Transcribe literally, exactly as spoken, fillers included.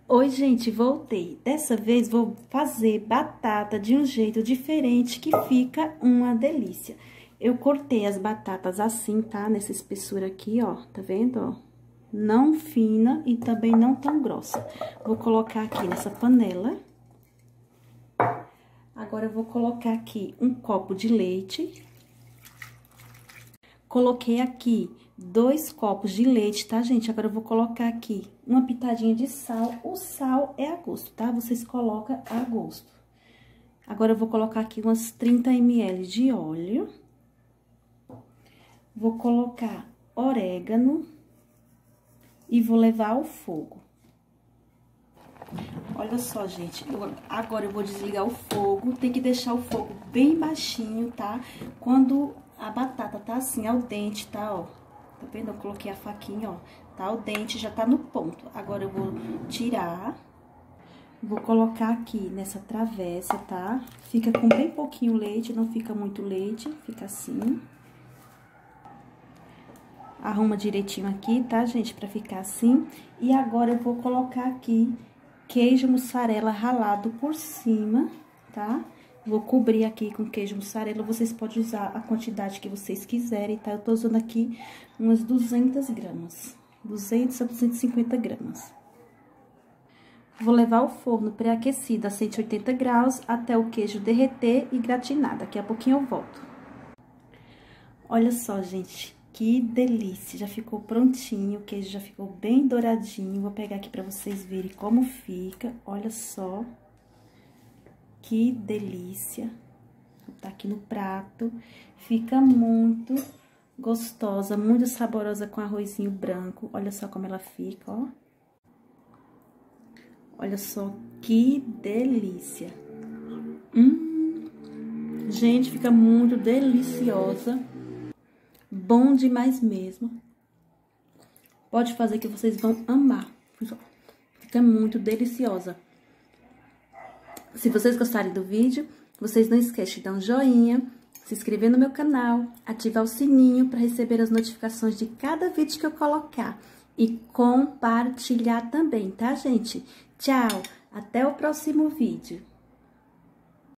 Oi, gente, voltei. Dessa vez vou fazer batata de um jeito diferente que fica uma delícia. Eu cortei as batatas assim, tá? Nessa espessura aqui, ó. Tá vendo, ó? Não fina e também não tão grossa. Vou colocar aqui nessa panela. Agora, eu vou colocar aqui um copo de leite. Coloquei aqui dois copos de leite, tá, gente? Agora, eu vou colocar aqui uma pitadinha de sal. O sal é a gosto, tá? Vocês colocam a gosto. Agora, eu vou colocar aqui umas trinta mililitros de óleo. Vou colocar orégano e vou levar ao fogo. Olha só, gente, eu, agora eu vou desligar o fogo. Tem que deixar o fogo bem baixinho, tá? Quando a batata tá assim, al dente, tá, ó. Tá vendo? Eu coloquei a faquinha, ó. Tá al dente, já tá no ponto. Agora, eu vou tirar. Vou colocar aqui nessa travessa, tá? Fica com bem pouquinho leite, não fica muito leite, fica assim. Arruma direitinho aqui, tá, gente? Pra ficar assim. E agora, eu vou colocar aqui queijo mussarela ralado por cima, tá? Vou cobrir aqui com queijo mussarela. Vocês podem usar a quantidade que vocês quiserem, tá? Eu tô usando aqui umas duzentas gramas. duzentas a duzentas e cinquenta gramas. Vou levar ao forno pré-aquecido a cento e oitenta graus até o queijo derreter e gratinar. Daqui a pouquinho eu volto. Olha só, gente. Que delícia, já ficou prontinho, o queijo já ficou bem douradinho. Vou pegar aqui pra vocês verem como fica, olha só. Que delícia. Vou botar aqui no prato. Fica muito gostosa, muito saborosa com arrozinho branco. Olha só como ela fica, ó. Olha só que delícia. Hum, gente, fica muito deliciosa. Bom demais mesmo. Pode fazer que vocês vão amar. Fica muito deliciosa. Se vocês gostarem do vídeo, vocês não esquecem de dar um joinha, se inscrever no meu canal, ativar o sininho para receber as notificações de cada vídeo que eu colocar. E compartilhar também, tá, gente? Tchau! Até o próximo vídeo.